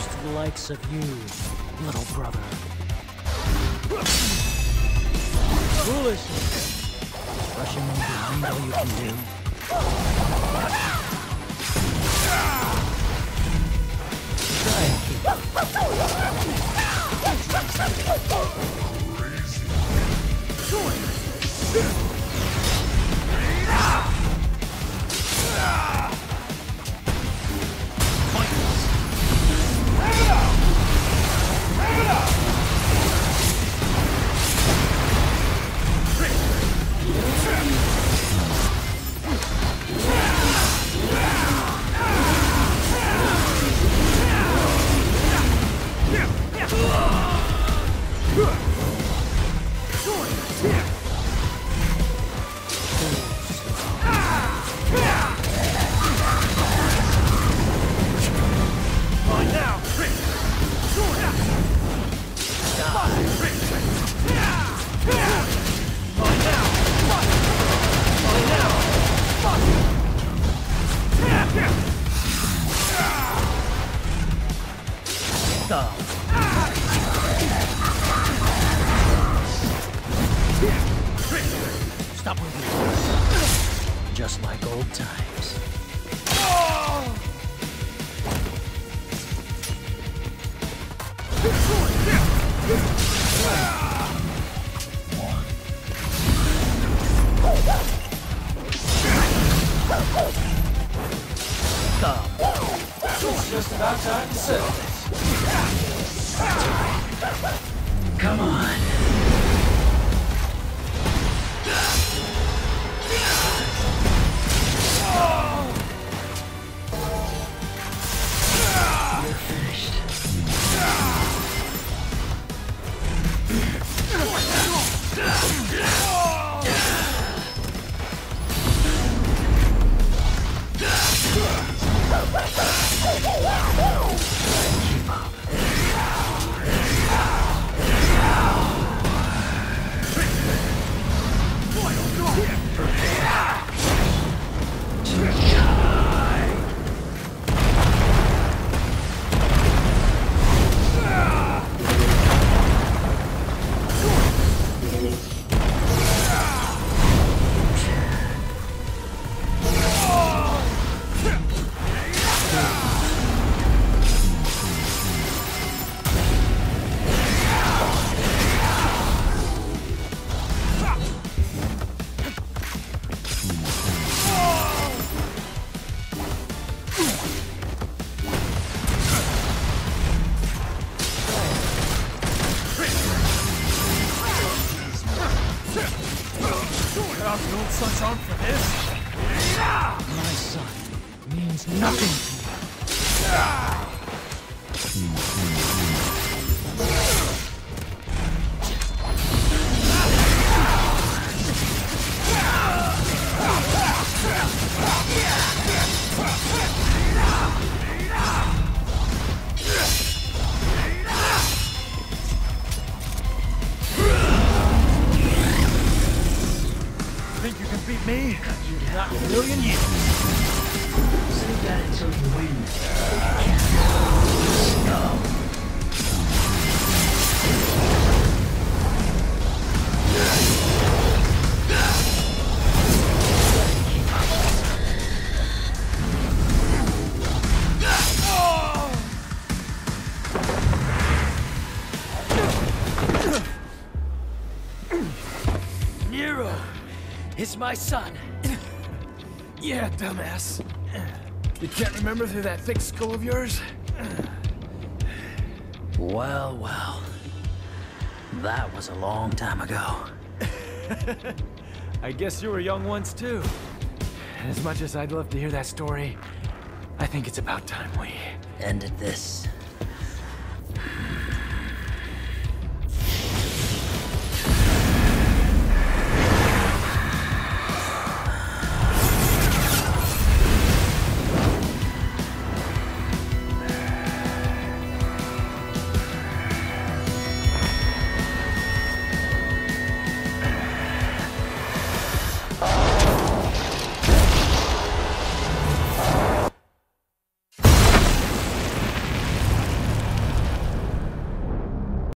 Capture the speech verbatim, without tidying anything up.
lose to the likes of you, little brother. Foolishness. Rushing in behind all you can do. Try and keep up. Stop moving. Just like old times. It's just about time to settle this. Come on. You're finished. Keep up. The old son's arm for this? My son means nothing to me. Think you can beat me? Not in a million years. Save that until you win. Scum. Nero! It's my son. Yeah, dumbass. You can't remember through that thick skull of yours? Well, well. That was a long time ago. I guess you were young once too. And as much as I'd love to hear that story, I think it's about time we... Ended this.